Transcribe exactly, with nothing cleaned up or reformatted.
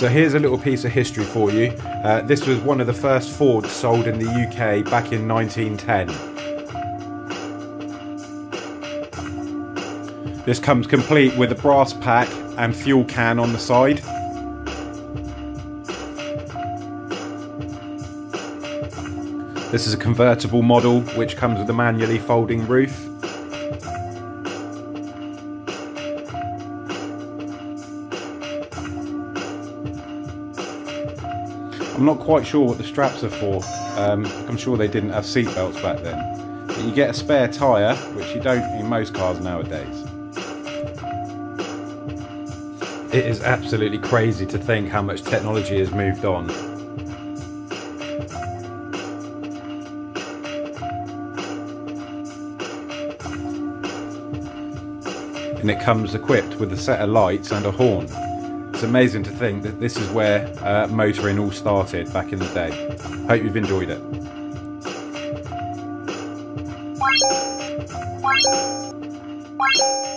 So here's a little piece of history for you. Uh, this was one of the first Fords sold in the U K back in nineteen ten. This comes complete with a brass pack and fuel can on the side. This is a convertible model which comes with a manually folding roof. I'm not quite sure what the straps are for. Um, I'm sure they didn't have seat belts back then. But you get a spare tyre, which you don't in most cars nowadays. It is absolutely crazy to think how much technology has moved on. And it comes equipped with a set of lights and a horn. It's amazing to think that this is where uh, motoring all started back in the day. Hope you've enjoyed it.